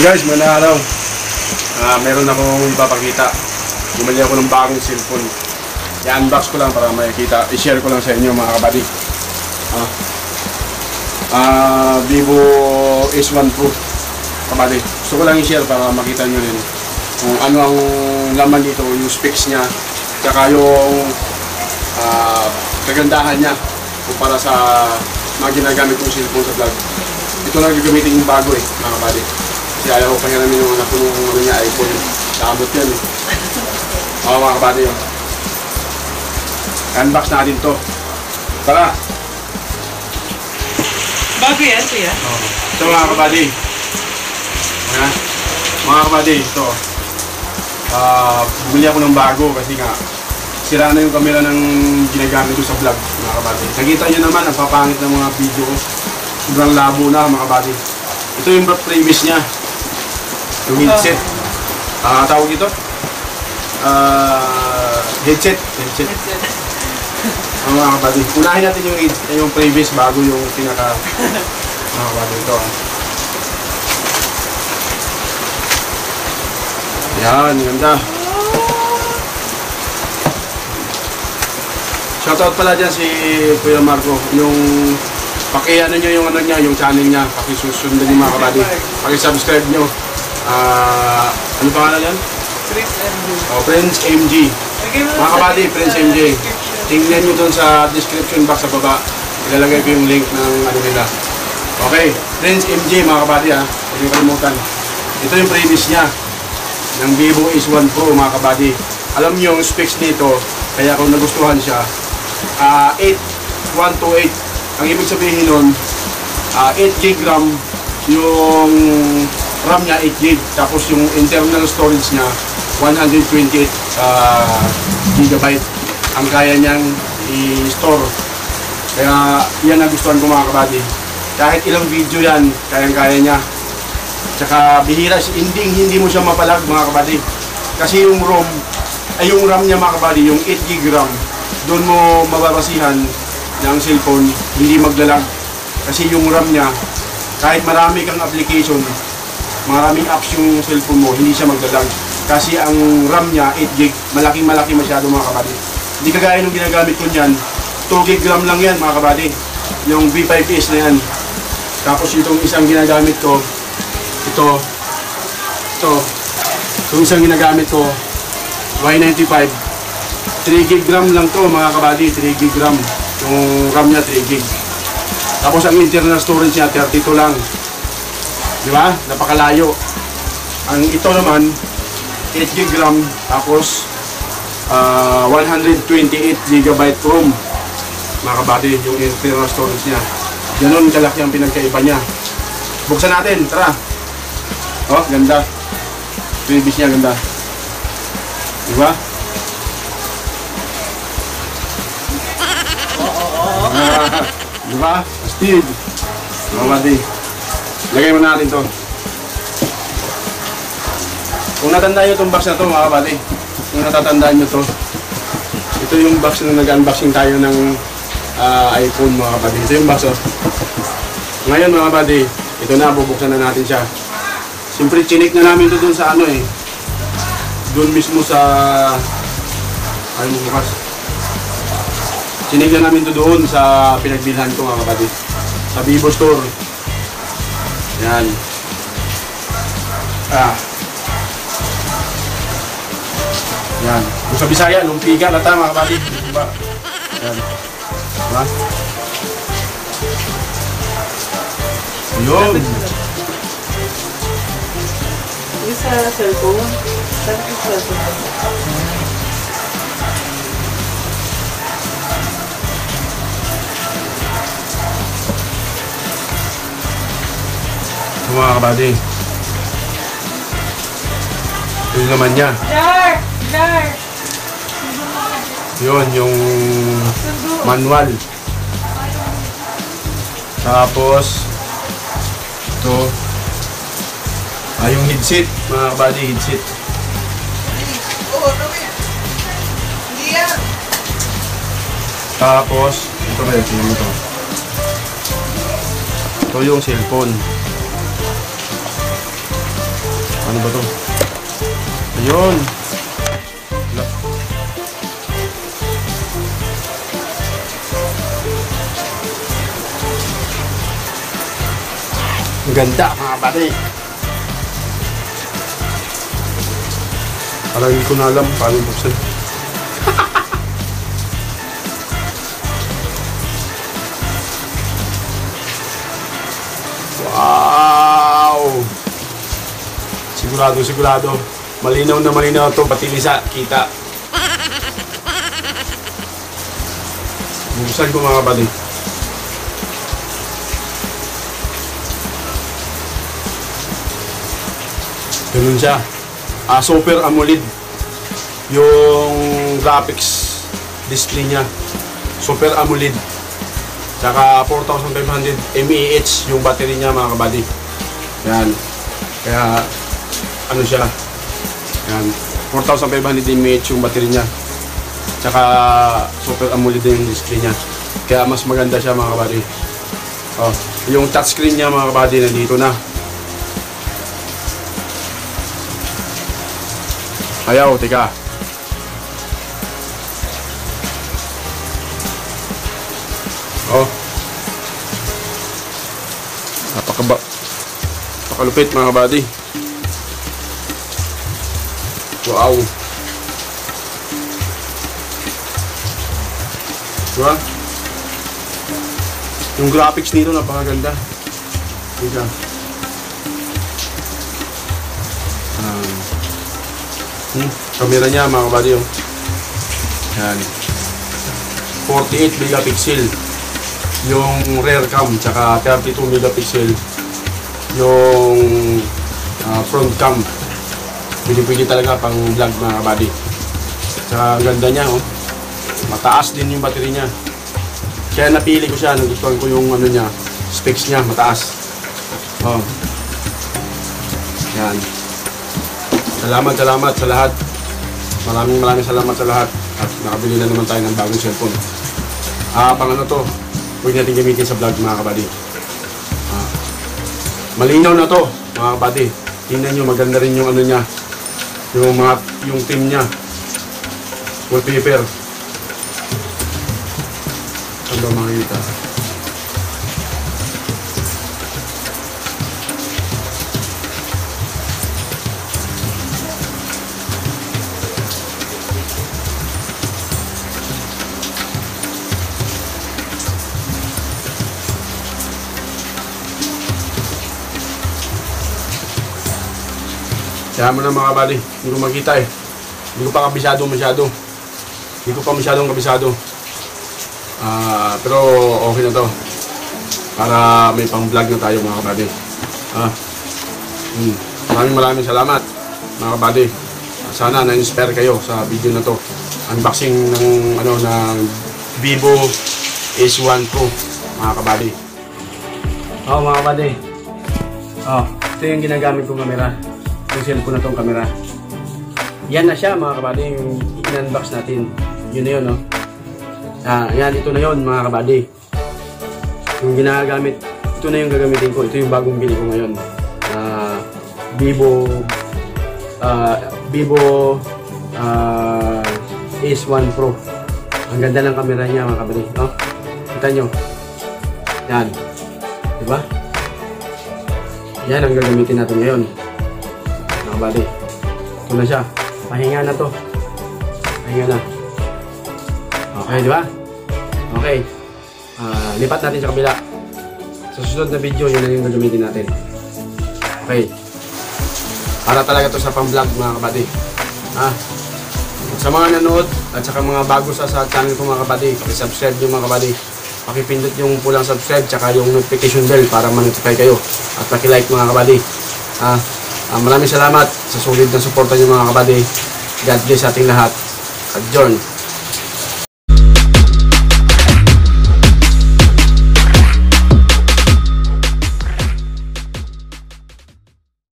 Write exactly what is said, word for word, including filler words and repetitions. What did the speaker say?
Guys, magandang araw. Uh, meron akong ipapakita. Bumili ako ng bagong cellphone. I-unbox ko lang para makikita. I-share ko lang sa inyo mga kabady. Uh, uh, Vivo S one Pro kabady. Gusto ko lang i-share para makita nyo rin kung ano ang laman dito, yung specs nya, tsaka yung uh, kagandahan nya kumpara sa mga ginagamit kong cellphone sa vlog. Ito lang gagamitin yung bago eh mga kabady. Kasi ayaw ko kanya namin yung anak ko nung ano niya, iPhone. Nakabot yan eh. Oo mga kabady yun. Unbox natin to. Tara! Bago yan, kuya? Oo. Ito mga kabady. Ayan. Mga kabady, ito. Uh, bumili ako ng bago kasi nga sira na yung camera ng ginagamit ko sa vlog mga kabady. Nakita nyo naman, ang papangit ng mga video ko. Sobrang labo na mga kabady. Ito yung previous niya. Yung headset. Ah, uh, tawag ito? Uh, headset. Headset. Headset. Ang mga kabady. Unahin natin yung, yung previous bago yung pinaka mga kabady. Ito. Yan, ganda. Shoutout pala dyan si Kuya Marco. Yung paki-ano nyo yung ano niya, yung channel niya. Paki-susundan yung mga kabady. Paki-subscribe nyo. Uh, ano pangalan yan? Prince M G. Oh, Prince M G. Mga kabady, Prince M G. Tingnan nyo dun sa description box sa baba. Ilalagay ko yung link ng ano nila. Okay, Prince M G mga kabady ha. Huwag nyo kalimutan. Ito yung previous niya. Ng Vivo S one Pro mga kabady. Alam nyo yung specs nito. Kaya kung nagustuhan siya. Uh, eight one two eight. Ang ibig sabihin nun, uh, eight gig RAM. Yung RAM niya eight gig, tapos yung internal storage niya one hundred twenty-eight uh, gigabyte ang kaya niyang i-store. Kaya yan ang gustuhan ko mga kabady. Kahit ilang video yan, kayang-kaya niya. Tsaka bihira, hindi, hindi mo siya mapalag mga kabady. Kasi yung ROM, ay yung RAM niya mga kabady, yung eight gig RAM, doon mo mababasihan ng cellphone, hindi maglalag. Kasi yung RAM niya, kahit marami kang application, maraming apps yung cellphone mo, hindi siya maglalag. Kasi ang RAM niya, eight gig, malaking malaki masyado mga kabady. Hindi kagaya nung ginagamit ko niyan, two gig RAM lang yan mga kabady. Yung V five S na yan. Tapos itong isang ginagamit ko, ito, ito, itong isang ginagamit ko, Y ninety-five, three gig RAM lang to mga kabady, three gig RAM. Yung RAM niya, three gig. Tapos ang internal storage niya, thirty-two lang. Di ba? Napakalayo. Ang ito naman, eight gig RAM, tapos uh, one hundred twenty-eight gigabyte ROM. Mga kabady, yung internal storage niya. Ganun kalaki ang pinagkaiba niya. Buksan natin, tara. Oh, ganda. Previous niya, ganda. Di ba? Di ba? Astig. Mga kabady. Lagay mo natin to. Kung natandaan nyo itong box na to mga kabady, kung natatandaan nyo to, ito yung box na nag-unboxing tayo ng uh, iPhone mga kabady. Ito yung box oh. Ngayon mga kabady, ito na, bubuksan na natin siya. Siyempre chinik na namin ito dun sa ano eh, dun mismo sa ayaw mo bukas. Chinik na namin ito doon sa pinagbilhan ko mga kabady, sa Vivo Store. Yan. Ah. Yan. Kung sa Bisaya, lumpiga na tayo mga kabady. Diba? Yan. Diba? Yun. Yung sa cellphone? Saan yung cellphone? Ito mga kabady. Ito yung naman niya. Jar! Jar! Yun, yung manual. Tapos ito ah, yung headset mga kabady, headset. Tapos ito rin, tingnan mo ito. Ito yung cellphone. Ano ba to? Ayun. Ang ganda mga kabady. Parang hindi ko na alam paano buksan. Wow! Sigurado, sigurado. Malinaw na malinaw ito, pati lisa, kita. Buksan ko mga kabady. Ganun siya. Ah, Super AMOLED. Yung graphics display niya. Super AMOLED. Tsaka four thousand five hundred milliamp yung battery niya mga kabady. Yan. Kaya ano siya. Yan. four thousand five hundred milliamp yung battery niya. Tsaka Super AMOLED yung display niya. Kaya mas maganda siya mga kabady. Oh, yung touchscreen niya mga kabady nandito na. Ayaw, teka. Oh. Napakaba. Napakalupit mga kabady. Wow. Diba? Yung graphics nito napakaganda. Teka. Um, hmm, camera niya mga kabady. Oh. Yan. forty-eight megapixel yung rear cam, tsaka thirty-two megapixel yung uh, front cam. Pwede-pwede talaga pang vlog mga kabady. Tsaka ang ganda niya, oh. Mataas din yung battery niya. Kaya napili ko siya, nagustuhan ko yung ano niya, specs niya, mataas. Oh. Yan. Salamat, salamat sa lahat. Maraming maraming salamat sa lahat. At nakabili na naman tayo ng bagong cellphone. Ah, pang ano to, huwag natin gamitin sa vlog mga kabady. Ah, malinaw na to mga kabady. Tingnan nyo, maganda rin yung ano niya, yung mga, yung team niya, wallpaper. Saan ba makikita? Kaya mo na mga kabady, hindi ko makita eh. Hindi ko pa kabisado masyado. Hindi ko pa masyadong kabisado. Uh, pero okay na to. Para may pang vlog na tayo mga kabady. Ah, hmm. Maraming maraming salamat mga kabady. Uh, sana na-inspire kayo sa video na to. Unboxing ng ano ng Vivo S one Pro mga kabady. Oh mga kabady. Oh, ito yung ginagamit kong camera. Yung cellphone na tong camera. Yan na siya mga kabady, yung in-unbox natin. Yun na yun, no? Ah, yan, ito na yun mga kabady. Yung ginagamit, ito na yung gagamitin ko. Ito yung bagong bili ko ngayon. Ah, Vivo ah, Vivo ah, S one Pro. Ang ganda ng camera niya mga kabady, no? Kita nyo. Yan. Diba? Yan ang gagamitin natin ngayon. Bali. Ito na siya. Pahinga na to. Pahinga na. Okay, di ba? Okay. Uh, lipat natin sa kabila. Sa susunod na video, yun na yung gagamitin natin. Okay. Para talaga to sa pang-vlog mga kabady. Ah. Sa mga nanood at saka mga bago sa, sa channel ko mga kabady, paki-subscribe yung mga kabady. Paki-pindot yung pulang subscribe tsaka yung notification bell para ma-notify kayo. At paki-like mga kabady. Ah. Uh, maraming salamat sa solid na suporta niyo mga kabady. God bless sa ating lahat. Adjourn.